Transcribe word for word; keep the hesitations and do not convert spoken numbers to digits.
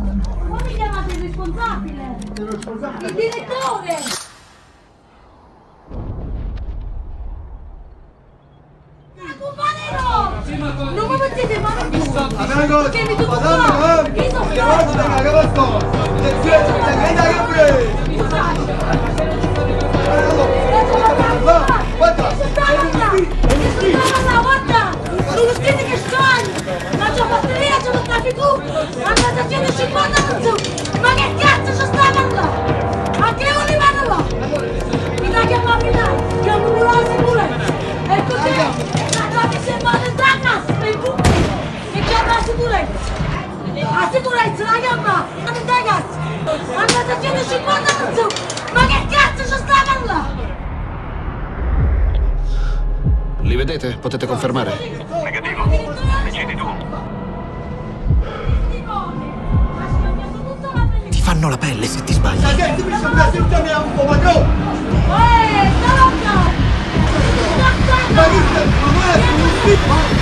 Come mi chiamate il responsabile? Il responsabile? Il direttore! Non mi mettete mano più! Perché mi tocco qua! Io sono ma che cazzo ci stavano là? Ma che volevano là? Mi dai chiamare là? Chiamo pure la sicurezza! E così, la mi sembra da casa, nei buchi! E chiama la sicurezza! La sicurezza la chiama! Andate da casa! Andate a centocinquanta persone! Ma che cazzo ci stavano là? Li vedete? Potete confermare? Negativo. Decidi tu. Ti fanno la pelle se ti sbagli. La gente mi sta presentando un po' padrone! Eeeh, sta lontano! Ma che stai? Ma